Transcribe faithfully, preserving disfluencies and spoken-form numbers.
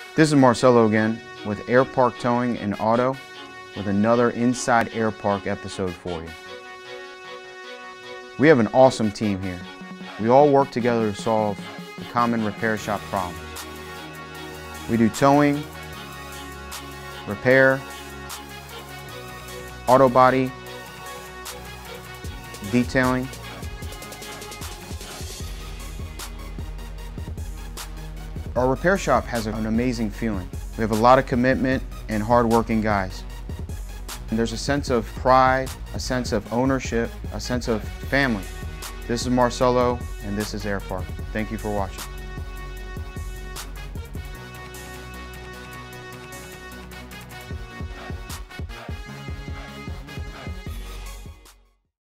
This is Marcelo again with Airpark Towing and Auto with another Inside Airpark episode for you. We have an awesome team here. We all work together to solve the common repair shop problems. We do towing, repair, auto body, detailing. Our repair shop has an amazing feeling. We have a lot of commitment and hard-working guys. And there's a sense of pride, a sense of ownership, a sense of family. This is Marcelo, and this is Airpark. Thank you for watching.